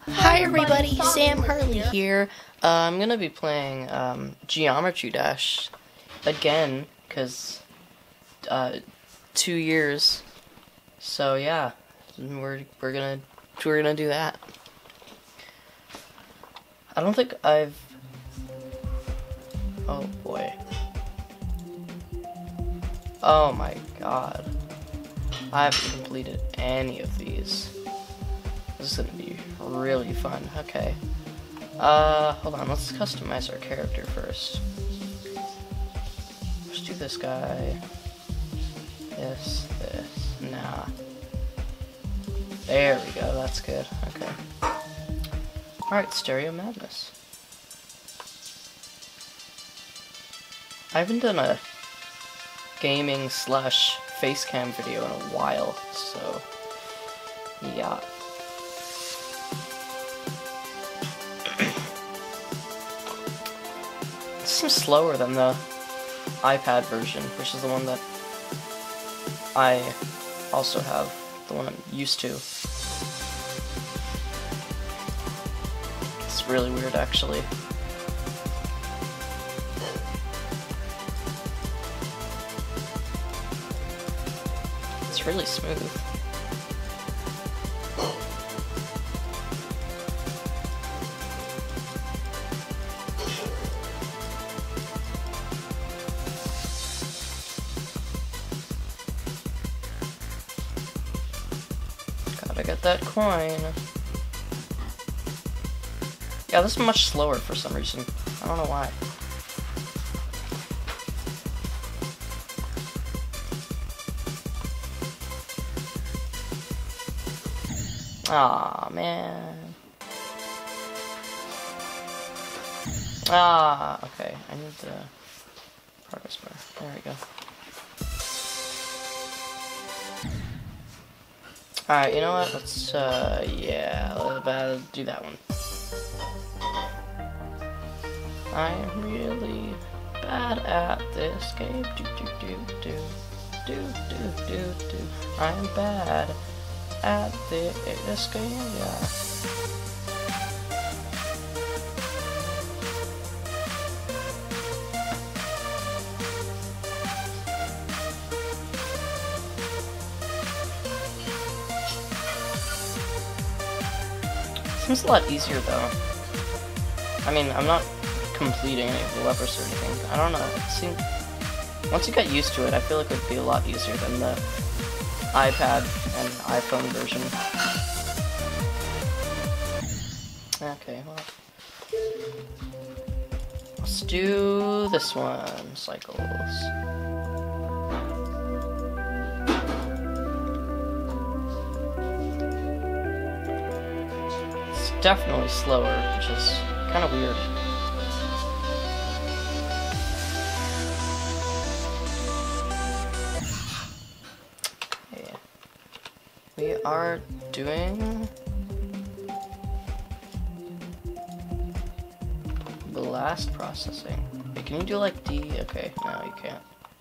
Hi everybody, Sam Harley here. I'm gonna be playing Geometry Dash again, cause 2 years. So yeah, we're gonna do that. I don't think I've. Oh boy. Oh my god. I haven't completed any of these. This is gonna be really fun. Okay. Hold on, let's customize our character first. Let's do this guy. This. Nah. There we go, that's good. Okay. Alright, Stereo Madness. I haven't done a gaming / facecam video in a while, so yeah. It seems slower than the iPad version, which is the one that I also have, the one I'm used to. It's really weird, actually. It's really smooth. Gotta get that coin. Yeah, this is much slower for some reason. I don't know why. Aw, man. Ah, okay. I need the progress bar. There we go. Alright, you know what? Let's, yeah, let's do that one. I'm really bad at this game. I'm bad at this game, yeah. Seems a lot easier though. I mean, I'm not completing any of the levels or anything. I don't know. It seems, once you get used to it, I feel like it would be a lot easier than the iPad and iPhone version. Okay, well, let's do this one. Cycles. It's definitely slower, which is kind of weird. We are doing blast processing. Wait, can you do like D? Okay, no, you can't.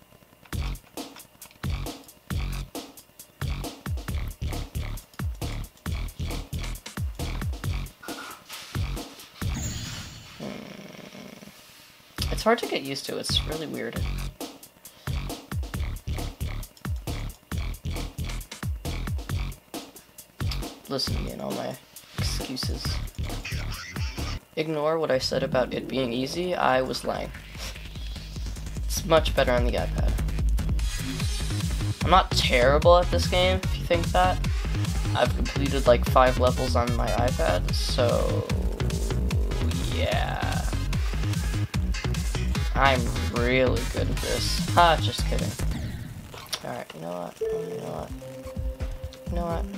It's hard to get used to. It's really weird. Listen to me and all my excuses. Ignore what I said about it being easy. I was lying. It's much better on the iPad. I'm not terrible at this game, if you think that. I've completed like 5 levels on my iPad, so yeah. I'm really good at this. Ha, just kidding. Alright, you know what? You know what? You know what?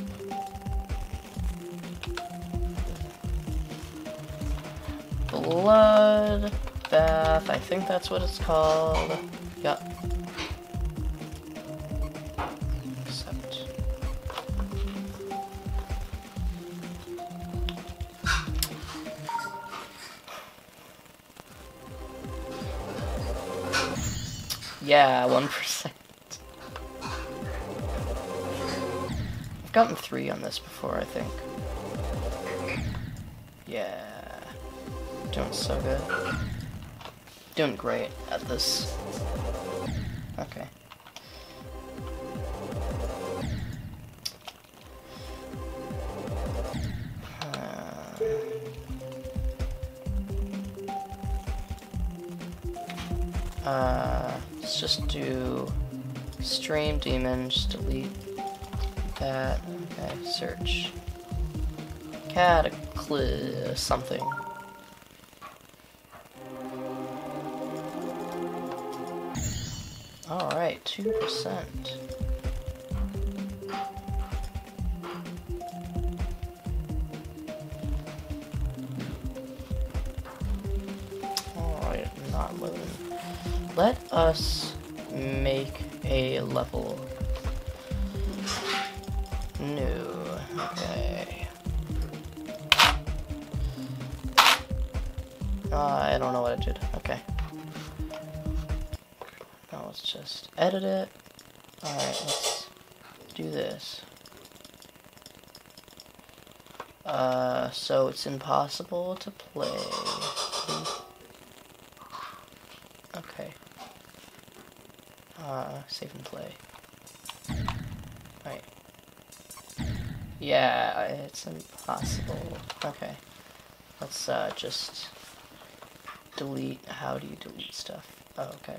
Blood bath, I think that's what it's called. Yep. Except. Yeah, 1%. I've gotten 3 on this before, I think. Yeah. Doing so good. Doing great at this. Okay. Let's just do stream demon, just delete that. Okay, search. Cataclysm something. Alright, 2%. Alright, not loading. Let us make a level new. Okay. I don't know what I did. Okay. Now let's just edit it. Alright, let's do this. So it's impossible to play. Okay. Save and play. Right. Yeah, it's impossible. Okay. Let's, just delete. How do you delete stuff? Oh, okay.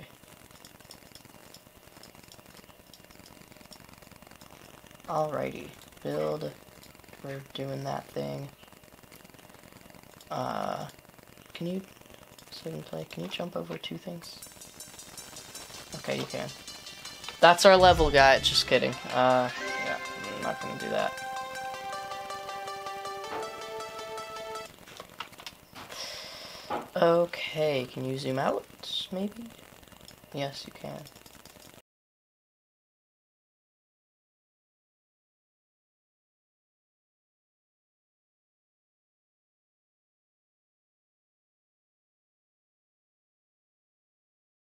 Alrighty. Build. We're doing that thing. Can you save and play? Can you jump over 2 things? Okay, you can. That's our level, guy. Just kidding. Yeah, I'm not gonna do that. Okay, can you zoom out, maybe? Yes, you can.